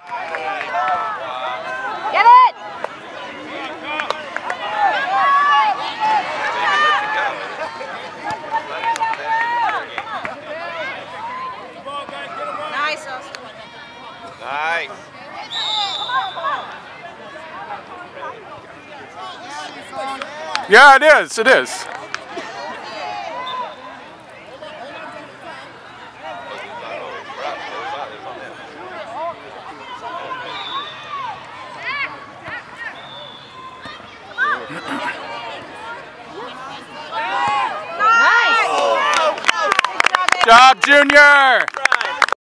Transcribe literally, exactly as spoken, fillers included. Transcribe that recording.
Get it! Nice, Austin. Nice. Yeah, it is. It is. Nice. Good job, Junior.